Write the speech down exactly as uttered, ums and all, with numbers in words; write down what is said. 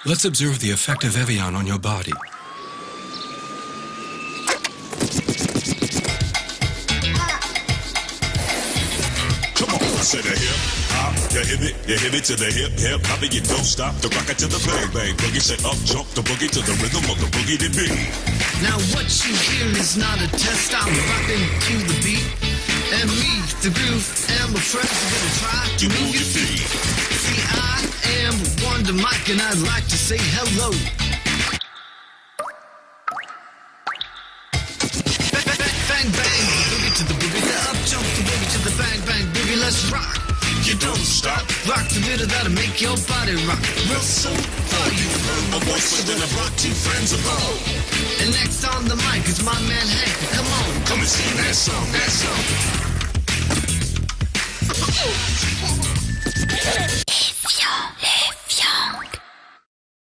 Let's observe the effect of Evian on your body. Come on, I said a hip hop, you hit it, you hit it to the hip hip hop, and you don't stop the rock it to the bang bang boogie. Say up jump the boogie to the rhythm of the boogie to beat. Now what you hear is not a test. I'm rocking to the beat, and me, the groove, and my friends are gonna try to You move move your your feet. feet. See, I am Wonder Mike, and I'd like to say hello. Bang, bang, bang, bang, boogie to the boogie, the up jump the boogie to the bang, bang, boogie. Let's rock. You don't stop. Rock the rhythm that'll make your body rock. Real soon, oh, you heard My voice, but then I brought two friends along. And next on the mic is my man Hank. Come on, Come and sing that song, that song.